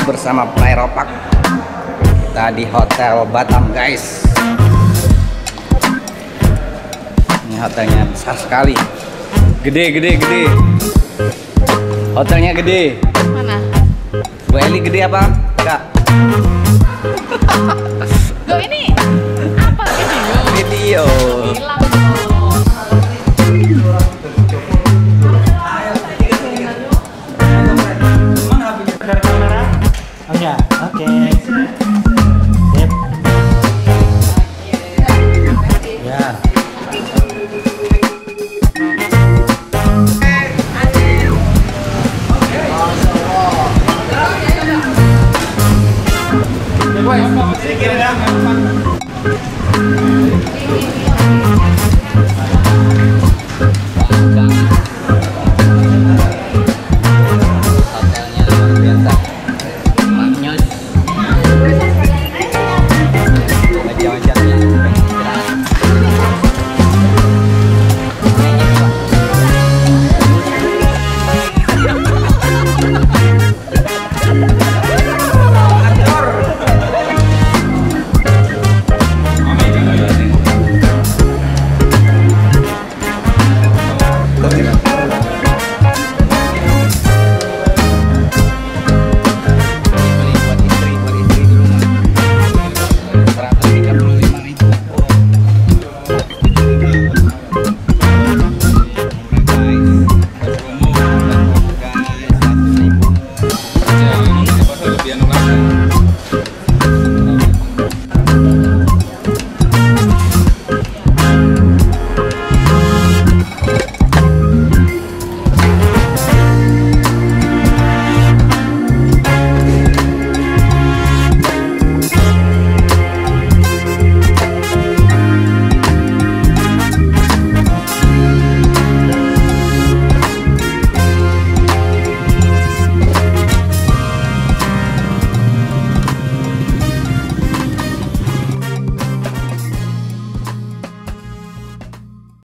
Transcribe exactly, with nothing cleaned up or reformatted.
bersama Playropak. Kita di Hotel Batam, guys. Ini hotelnya besar sekali. Gede, gede, gede. Hotelnya gede. Mana? Bu Eli gede apa? Enggak. Loh ini apa video? Video. Hilang. Oh ya, oke. Sip. Ya. Sedikit ya.